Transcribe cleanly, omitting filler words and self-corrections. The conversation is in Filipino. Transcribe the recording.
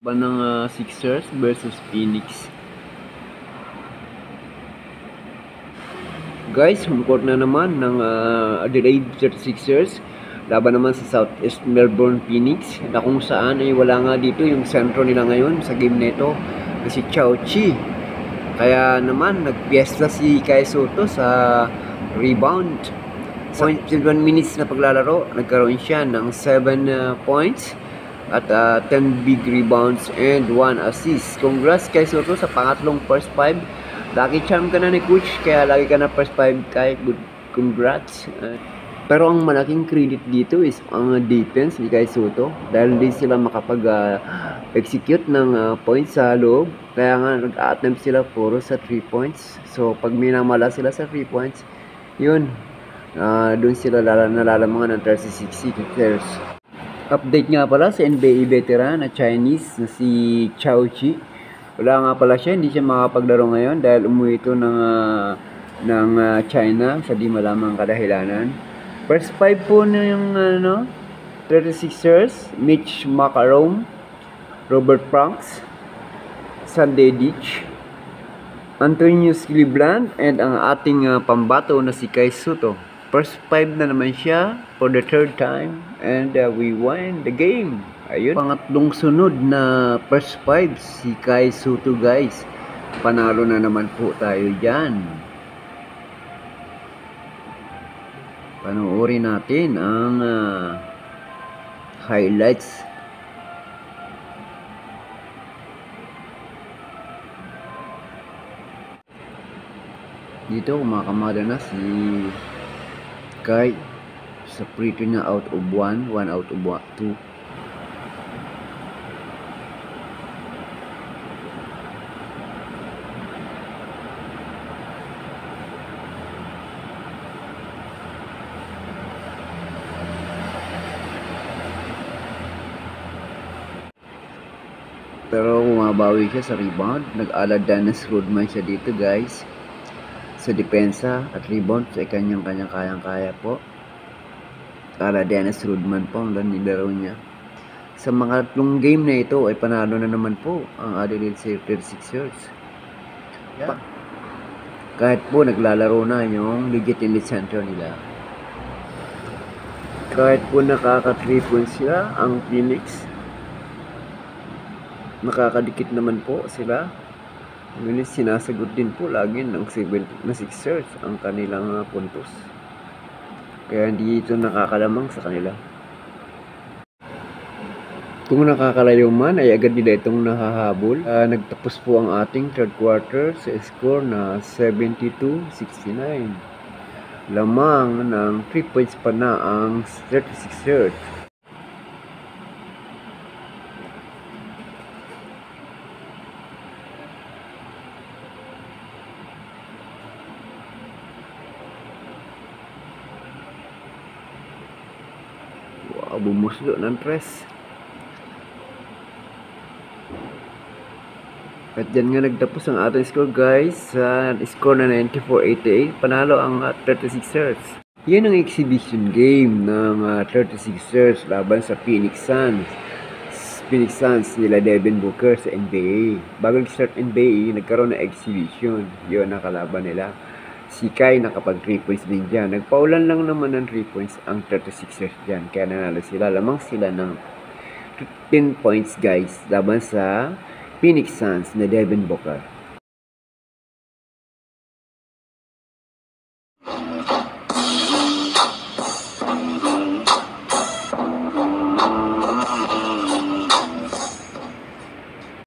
ng Sixers versus Phoenix. Guys, home court na naman ng Adelaide 36ers laban naman sa Southeast Melbourne Phoenix, na kung saan ay wala nga dito yung sentro nila ngayon sa game nito na si Chao Chi. Kaya naman nagpiesta si Kai Soto sa rebound. Sa 1 minutes na paglalaro, nagkaroon siya ng 7 points at 10 big rebounds and 1 assist. Congrats kay Soto sa pangatlong first 5. Lucky charm ka na ni coach, kaya lagi ka na first 5 kay. Good, congrats. Pero ang malaking credit dito is ang defense ni Kai Soto, dahil hindi sila makapag-execute ng points sa loob. Kaya nga nag-attempt sila puro sa 3 points. So pag minamala sila sa 3 points, yun, doon sila nalalamangan ng 36 Sixers. Update nga pala sa NBA veteran na Chinese na si Chao Chi. Wala nga pala siya, hindi siya makapaglaro ngayon dahil umuwi ito ng China sa di malamang kadahilanan. First 5 po na yung 36ers, Mitch McCarron, Robert Franks, Sunday Ditch, Antonius Cleveland, and ang ating pambato na si Kai Soto. First 5 na naman siya for the 3rd time, and we won the game. Ayun, pangatlong sunod na first 5 si Kai Soto, guys. Panalo na naman po tayo dyan. Panoorin natin ang highlights. Dito kumakamada na si Kai sa free throw na out of 1 out of 2. Pero bumabawi siya sa rebound. Nag-ala Dennis Rodman siya dito, guys. Sa depensa at rebound sa kanyang kayang-kaya po. Ala Dennis Rodman po ang nilaro niya. Sa mga tatlong game na ito ay panalo na naman po ang Adelaide 36ers. Yeah. Kahit po naglalaro na yung legitimate center nila. Kahit po nakaka-3 points sila ang Phoenix, nakakadikit naman po sila. Ngunit sinasagot din po lagi ng 7 na Sixers ang kanilang puntos. Kaya hindi ito nakakalamang sa kanila. Kung nakakalayo man ay agad nila itong nahahabol. Nagtapos po ang ating 3rd quarter sa score na 72-69. Lamang ng 3 points pa na ang 36ers. Bumuslo ng tres. At dyan nga nagtapos ang ating score, guys, sa score na 94-88. Panalo ang 36ers. Yan ang exhibition game ng 36ers laban sa Phoenix Suns. Phoenix Suns nila Devin Booker sa NBA. Bago nag-start NBA, nagkaroon ng exhibition. Yun ang kalaban nila. Si Kai nakapag 3 points din dyan. Nagpaulan lang naman ng 3 points ang 36ers dyan. Kaya nanalo sila. Lamang sila ng 10 points, guys, laban sa Phoenix Suns na Devin Booker.